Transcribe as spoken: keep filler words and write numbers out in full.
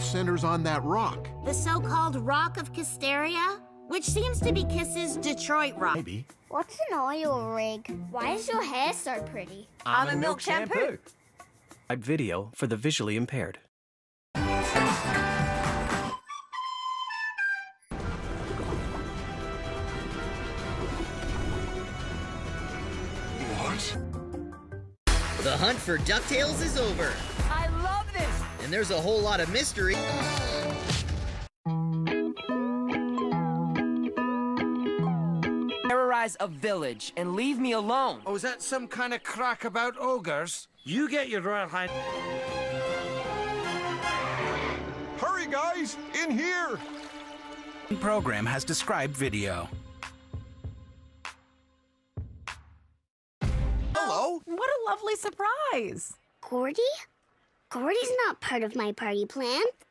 centers on that rock. The so-called Rock of Kisteria, which seems to be Kiss's Detroit rock. Maybe. What's an oil rig? Why is your hair so pretty? Almond milk shampoo. A video for the visually impaired. What? The hunt for DuckTales is over. I love this. And there's a whole lot of mystery. Terrorize a village and leave me alone. Oh, is that some kind of crack about ogres? You get your Royal Highness. Hurry, guys! In here! Program has described video. Hello? What a lovely surprise. Gordy? Gordy's not part of my party plan.